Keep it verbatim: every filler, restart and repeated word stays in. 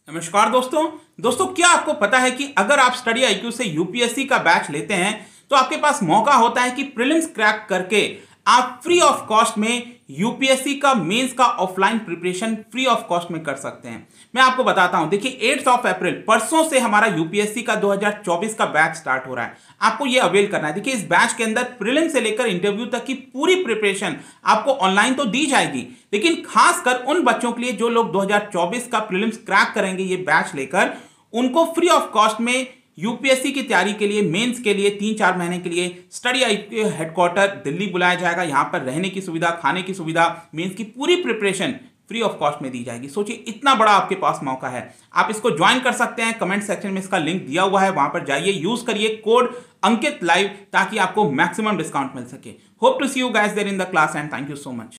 नमस्कार दोस्तों दोस्तों क्या आपको पता है कि अगर आप स्टडी आईक्यू से यूपीएससी का बैच लेते हैं तो आपके पास मौका होता है कि प्रीलिम्स क्रैक करके आप फ्री ऑफ कॉस्ट में यूपीएससी का मेंस का offline preparation free of cost में कर सकते हैं। मैं आपको बताता हूं, देखिए आठ ऑफ अप्रैल परसों से हमारा यूपीएससी का दो हज़ार चौबीस का बैच स्टार्ट हो रहा है। आपको ये अवेल करना है। देखिए इस बैच के अंदर प्रीलिम्स से लेकर इंटरव्यू तक की पूरी प्रिपरेशन आपको ऑनलाइन तो दी जाएगी, लेकिन खासकर उन बच्चों के लिए जो लोग दो हज़ार चौबीस का प्रीलिम्स क्रैक करेंगे ये बैच लेकर, उनको फ्री ऑफ कॉस्ट में यूपीएससी की तैयारी के लिए मेंस के लिए तीन चार महीने के लिए स्टडी आईक्यू हेडक्वार्टर दिल्ली बुलाया जाएगा। यहां पर रहने की सुविधा, खाने की सुविधा, मेंस की पूरी प्रिपरेशन फ्री ऑफ कॉस्ट में दी जाएगी। सोचिए इतना बड़ा आपके पास मौका है, आप इसको ज्वाइन कर सकते हैं। कमेंट सेक्शन में इसका लिंक दिया हुआ है, वहां पर जाइए, यूज करिए कोड अंकित लाइव ताकि आपको मैक्सिमम डिस्काउंट मिल सके। Hope to see you guys there in the class and thank you so much.